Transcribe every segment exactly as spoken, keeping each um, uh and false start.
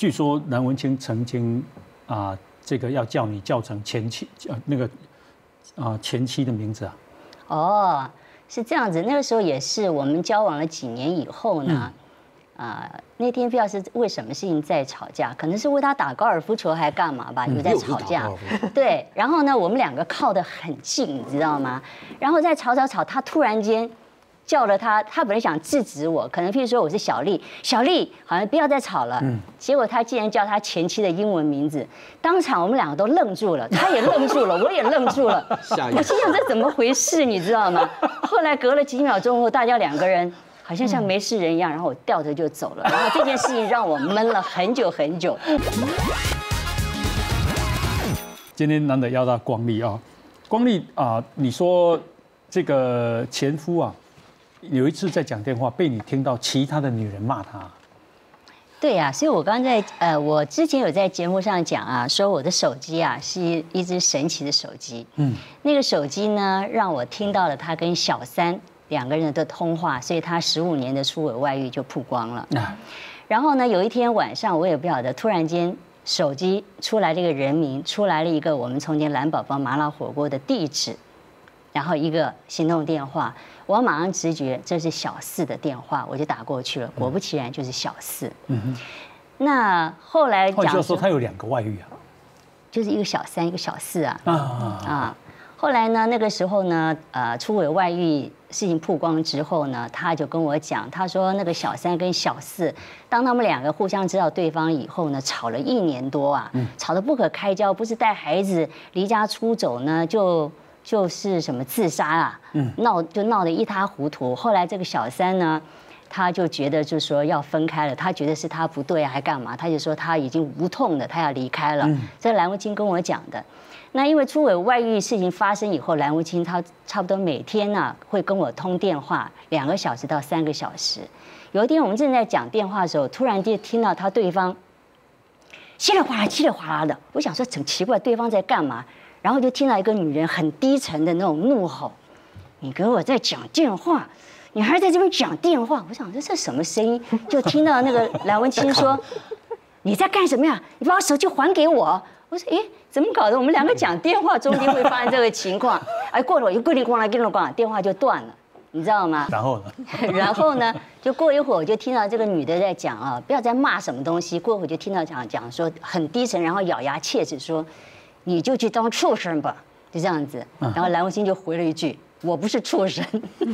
据说蓝文清曾经啊，这个要叫你叫成前妻，呃，那个啊前妻的名字啊。 哦，是这样子。那个时候也是我们交往了几年以后呢，嗯、啊、呃，那天不知道是为什么事情在吵架，可能是为他打高尔夫球还干嘛吧，有在吵架。对，然后呢，我们两个靠得很近，你知道吗？然后在吵吵吵，他突然间。叫了他，他本来想制止我，可能譬如说我是小丽，小丽好像不要再吵了。嗯，结果他竟然叫他前妻的英文名字，当场我们两个都愣住了，他也愣住了，我也愣住了。我心想这怎么回事，你知道吗？后来隔了几秒钟后，大家两个人好像像没事人一样，然后我掉头就走了。然后这件事情让我闷了很久很久。 今天难得邀到光丽啊，光丽啊，你说这个前夫啊。有一次在讲电话，被你听到其他的女人骂他。 对呀、啊，所以我刚才呃，我之前有在节目上讲啊，说我的手机啊是一一只神奇的手机。嗯，那个手机呢，让我听到了他跟小三两个人的通话，所以他十五年的出轨外遇就曝光了。啊，然后呢，有一天晚上，我也不晓得，突然间手机出来了一个人名，出来了一个我们从前蓝宝宝麻辣火锅的地址，然后一个行动电话。我马上直觉这是小四的电话，我就打过去了。果不其然，就是小四。嗯哼。那后来讲说他有两个外遇啊， 就是一个小三，一个小四啊。啊啊。后来呢，那个时候呢，呃，出轨外遇事情曝光之后呢，他就跟我讲，他说那个小三跟小四，当他们两个互相知道对方以后呢，吵了一年多啊，吵得不可开交，不是带孩子离家出走呢，就。就是什么自杀啊，闹就闹得一塌糊涂。后来这个小三呢，他就觉得就是说要分开了，他觉得是他不对啊，还干嘛？他就说他已经无痛的，他要离开了。这蓝文清跟我讲的。那因为出轨外遇事情发生以后，蓝文清他差不多每天呢、啊、会跟我通电话两个小时到三个小时。有一天我们正在讲电话的时候，突然间听到他对方稀里哗啦、稀里哗啦的，我想说很奇怪，对方在干嘛？然后就听到一个女人很低沉的那种怒吼：“你给我在讲电话，你还在这边讲电话！”我想说这什么声音？就听到那个蓝文清说：“你在干什么呀？你把我手机还给我！”我说：“诶，怎么搞的？我们两个讲电话中间会发生这个情况？”哎，过了一会儿，又咣啷咣啷咣啷，电话就断了，你知道吗？ 然后呢？ 然后呢？就过一会儿，我就听到这个女的在讲啊，不要再骂什么东西。过一会儿就听到讲讲说很低沉，然后咬牙切齿说。你就去当畜生吧，就这样子。然后蓝文清就回了一句：“我不是畜生。”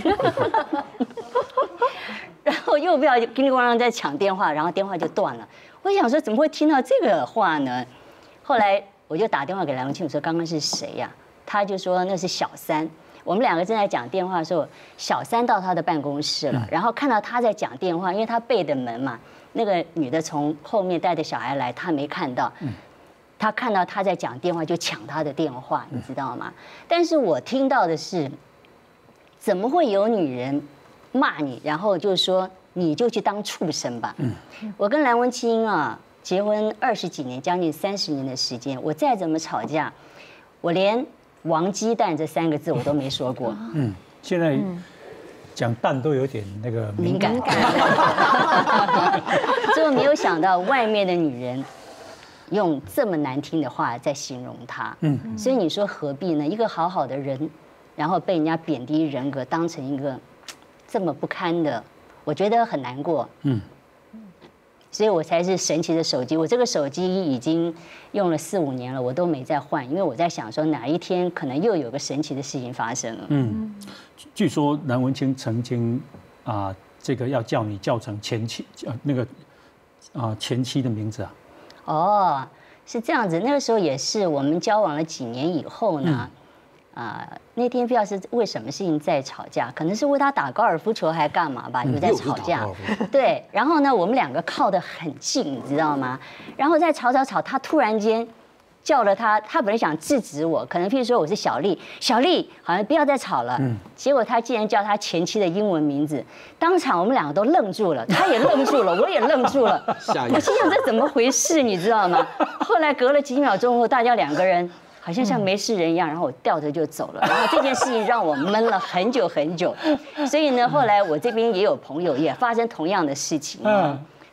然后又不要叮铃咣啷在抢电话，然后电话就断了。我想说怎么会听到这个话呢？后来我就打电话给蓝文清，我说：“刚刚是谁呀？”他就说那是小三。我们两个正在讲电话的时候，小三到他的办公室了，然后看到他在讲电话，因为他背的门嘛，那个女的从后面带着小孩来，他没看到。他看到他在讲电话，就抢他的电话，你知道吗？但是我听到的是，怎么会有女人骂你，然后就说你就去当畜生吧？嗯，我跟蓝文清啊结婚二十几年，将近三十年的时间，我再怎么吵架，我连“王鸡蛋”这三个字我都没说过。 嗯，现在讲蛋都有点那个敏感。敏感。 所以我没有想到外面的女人。用这么难听的话在形容他，嗯，所以你说何必呢？一个好好的人，然后被人家贬低人格，当成一个这么不堪的，我觉得很难过，嗯，所以我才是神奇的手机。我这个手机已经用了四五年了，我都没再换，因为我在想说哪一天可能又有个神奇的事情发生了。嗯， 据说蓝文清曾经啊，这个要叫你叫成前妻，呃，那个啊前妻的名字啊。 哦，是这样子。那个时候也是我们交往了几年以后呢，啊、呃，那天不知道是为什么事情在吵架，可能是为他打高尔夫球还干嘛吧，有在吵架。对，然后呢，我们两个靠得很近，你知道吗？然后在吵吵吵，他突然间叫了他，他本来想制止我，可能譬如说我是小丽，小丽好像不要再吵了。嗯。结果他竟然叫他前妻的英文名字，当场我们两个都愣住了，他也愣住了，我也愣住了。我心想这怎么回事，你知道吗？后来隔了几秒钟后，大家两个人好像像没事人一样，然后我掉头就走了。然后这件事情让我闷了很久很久。所以呢，后来我这边也有朋友也发生同样的事情。嗯。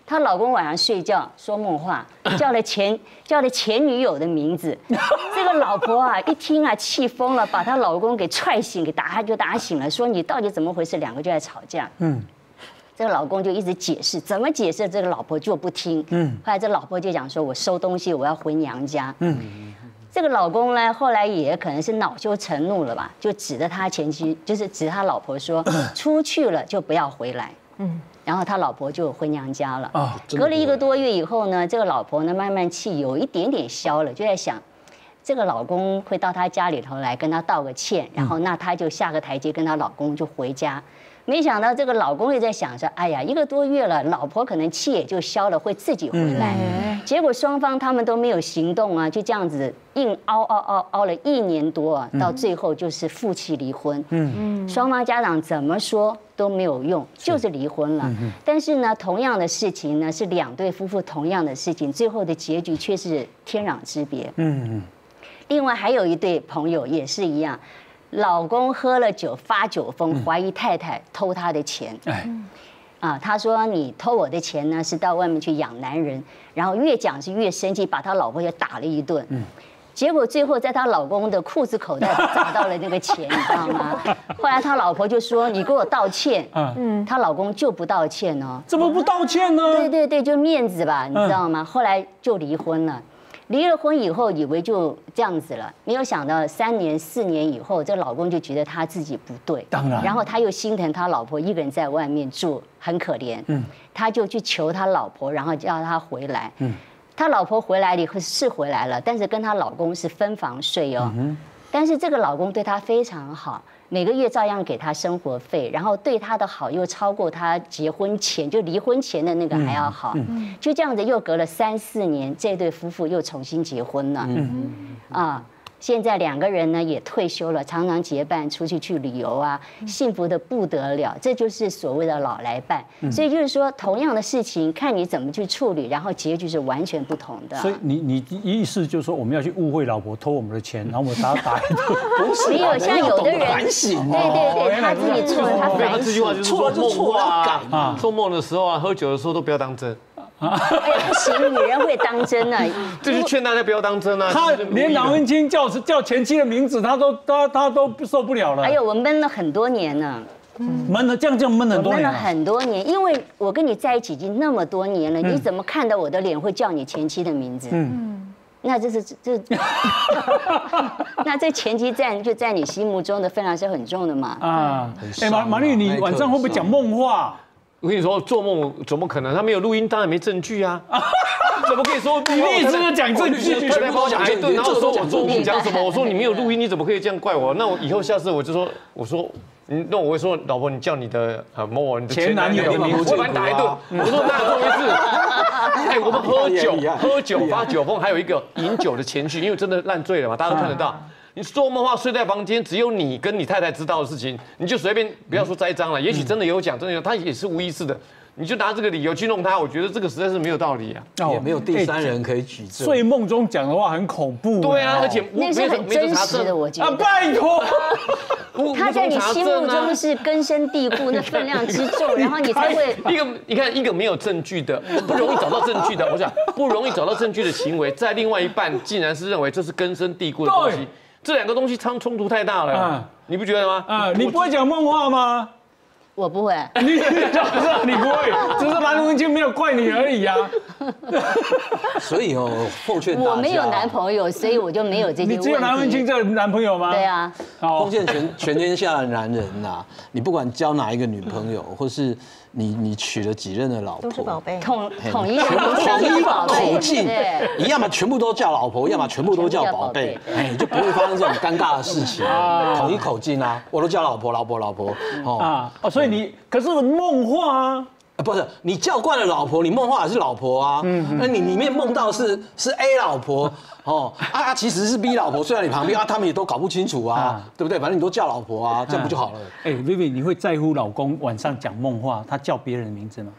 她老公晚上睡觉说梦话，叫了前叫了前女友的名字。这个老婆啊，一听啊，气疯了，把她老公给踹醒，给打就打醒了，说你到底怎么回事？两个就在吵架。嗯，这个老公就一直解释，怎么解释这个老婆就不听。嗯，后来这老婆就讲说，我收东西，我要回娘家。嗯。这个老公呢，后来也可能是恼羞成怒了吧，就指着他前妻，就是指他老婆说，出去了就不要回来。嗯，然后他老婆就回娘家了。啊，隔了一个多月以后呢，这个老婆呢慢慢气有一点点消了，就在想，这个老公会到她家里头来跟她道个歉，然后那她就下个台阶跟她老公就回家。没想到这个老公也在想着，哎呀，一个多月了，老婆可能气也就消了，会自己回来。嗯、结果双方他们都没有行动啊，就这样子硬熬熬熬熬了一年多啊，到最后就是夫妻离婚。嗯，双方家长怎么说都没有用，就是离婚了。嗯、但是呢，同样的事情呢，是两对夫妇同样的事情，最后的结局却是天壤之别。嗯，另外还有一对朋友也是一样。老公喝了酒发酒疯，怀疑太太偷他的钱。啊，他说你偷我的钱呢，是到外面去养男人，然后越讲是越生气，把他老婆也打了一顿。结果最后在她老公的裤子口袋找到了那个钱，你知道吗？后来他老婆就说：“你给我道歉。”嗯，她老公就不道歉哦。 怎么不道歉呢？ 对对对，就面子吧，你知道吗？后来就离婚了。离了婚以后，以为就这样子了，没有想到三年四年以后，这老公就觉得他自己不对， 当然， 然后他又心疼他老婆一个人在外面住，很可怜，嗯，他就去求他老婆，然后叫他回来，嗯，他老婆回来了以后是回来了，但是跟他老公是分房睡哦，嗯、但是这个老公对她非常好。每个月照样给她生活费，然后对她的好又超过她结婚前就离婚前的那个还要好，嗯、就这样子又隔了三四年，这对夫妇又重新结婚了，嗯、啊。现在两个人呢也退休了，常常结伴出去去旅游啊，幸福的不得了。这就是所谓的老来伴。所以就是说，同样的事情，看你怎么去处理，然后结局是完全不同的。 所以你你意思就是说，我们要去误会老婆偷我们的钱，然后我们打打一顿。 不是， 没有像有的人， 反省。 对对对，他自己错了，他反省。 这句话就是说梦话啊，做梦的时候啊，喝酒的时候都不要当真。 哎呀，不行，女人会当真啊！ 就是劝大家不要当真啊！ 他连郎文清叫叫前妻的名字，他都他他都受不了了。 哎呦，我闷了很多年呢， 闷了这样这样闷了很多年。 闷了很多年，因为我跟你在一起已经那么多年了，你怎么看到我的脸会叫你前妻的名字？嗯，那这是这，那这前妻在就在你心目中的分量是很重的嘛？啊， 哎，马马丽，你晚上会不会讲梦话？ 我跟你说，做梦怎么可能？他没有录音，当然没证据啊！怎么可以说你一直在讲证据？ 全部讲一顿，然后说我做梦讲什么？我说你没有录音，你怎么可以这样怪我？那我以后下次我就说，我说，那我会说，老婆，你叫你的呃某某你的前男友的名字，我把你打一顿。我说那这回事？哎，我们喝酒，喝酒发酒疯，还有一个饮酒的前序，因为真的烂醉了嘛，大家都看得到。你做梦话睡在房间，只有你跟你太太知道的事情，你就随便不要说栽赃了。也许真的有讲，真的有，他也是无意识的，你就拿这个理由去弄他，我觉得这个实在是没有道理啊。 也没有第三人可以举证。 睡梦中讲的话很恐怖。 对啊，而且那是很真实的，我觉得。 啊，拜托， 他在你心目中是根深蒂固，那分量之重，然后你才会一个你看一个没有证据的，不容易找到证据的，我想不容易找到证据的行为，在另外一半竟然是认为这是根深蒂固的东西。这两个东西冲冲突太大了，啊、你不觉得吗？ 啊，你不会讲梦话吗？ 我不会。 你你不会，只是蓝文清没有怪你而已啊。 所以哦，奉劝大家， 我没有男朋友，所以我就没有这些问题。 你只有蓝文清这个男朋友吗？ 对啊。 奉劝全全天下的男人呐，你不管交哪一个女朋友，或是你你娶了几任的老婆， 都是宝贝， 统统一统一口径，你要么全部都叫老婆，要么全部都叫宝贝，哎，就不会发生这种尴尬的事情。统一口径啊，我都叫老婆，老婆，老婆。 哦啊，哦，所以你可是梦话啊。 不是你叫惯了老婆，你梦话也是老婆啊。嗯，那你里面梦到是是 A 老婆哦，啊其实是 B 老婆睡在你旁边啊，他们也都搞不清楚啊，对不对？反正你都叫老婆啊，这样不就好了？ 哎 ，Vivi， 你会在乎老公晚上讲梦话，他叫别人的名字吗？ 当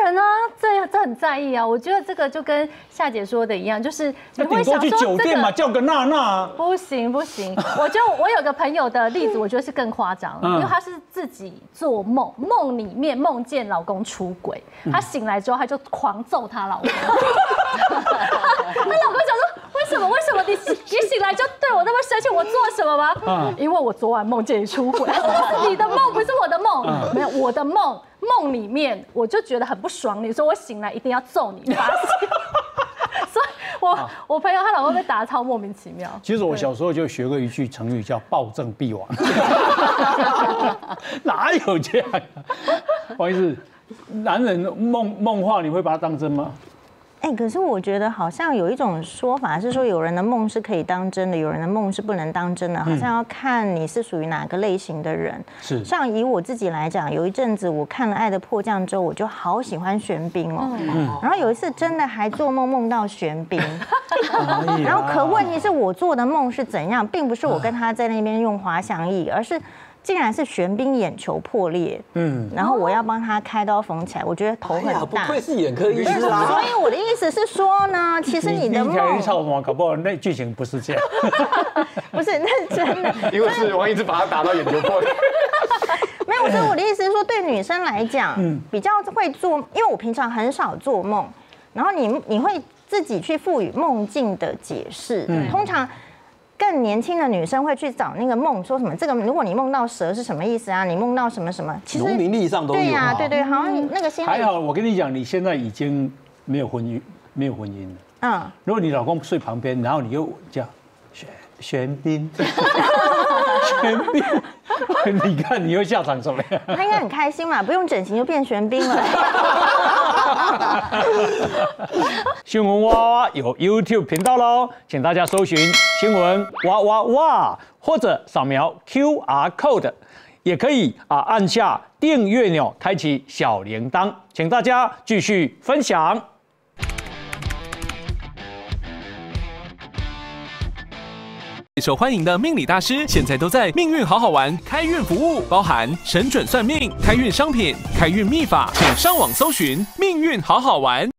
然啊，这这很在意啊。我觉得这个就跟夏姐说的一样，就是你会想说去酒店嘛，叫个娜娜。 不行不行，我觉得我有个朋友的例子，我觉得是更夸张，因为他是自己做梦，梦里面梦见老公出轨，她醒来之后，她就狂揍她老公。她老公讲说：“为什么？为什么你你醒来就对我那么生气？我做什么吗？嗯、因为我昨晚梦见你出轨，是你的梦，不是我的梦。嗯、没有我的梦，梦里面我就觉得很不爽你，所以我醒来一定要揍你发泄。所以我我朋友她老公被打得超莫名其妙。 其实我小时候就学过一句成语叫“暴政必亡”，哪有这样？不好意思。男人梦梦话，你会把它当真吗？ 哎、欸，可是我觉得好像有一种说法是说，有人的梦是可以当真的，有人的梦是不能当真的，好像要看你是属于哪个类型的人。是，像以我自己来讲，有一阵子我看了《爱的迫降》之后，我就好喜欢玄彬哦。嗯。然后有一次真的还做梦梦到玄彬，然后可问题是我做的梦是怎样，并不是我跟他在那边用滑翔翼，而是。竟然是玄彬眼球破裂，嗯，然后我要帮他开刀缝起来，我觉得头很大。 不愧是眼科医师啊！ 所以我的意思是说呢，其实你的梦， 你搞不好那剧情不是这样， 不是，那是真的， 因为是王一直把他打到眼球破裂。 没有，所以我的意思是说，对女生来讲，嗯，比较会做，因为我平常很少做梦，然后你你会自己去赋予梦境的解释，嗯，通常。更年轻的女生会去找那个梦，说什么这个如果你梦到蛇是什么意思啊？你梦到什么什么？其实农民历上都有。 对呀、啊，对对，好像你那个心里还好。我跟你讲，你现在已经没有婚姻，没有婚姻了。嗯。如果你老公睡旁边，然后你又叫玄玄彬，玄彬，你看你会下场怎么样？ 他应该很开心嘛，不用整形就变玄彬了。 新闻哇哇有 YouTube 频道喽，请大家搜寻新闻哇哇哇，或者扫描 Q R code， 也可以啊按下订阅钮，开启小铃铛，请大家继续分享。 受欢迎的命理大师，现在都在命运好好玩开运服务，包含神准算命、开运商品、开运秘法，请上网搜寻命运好好玩。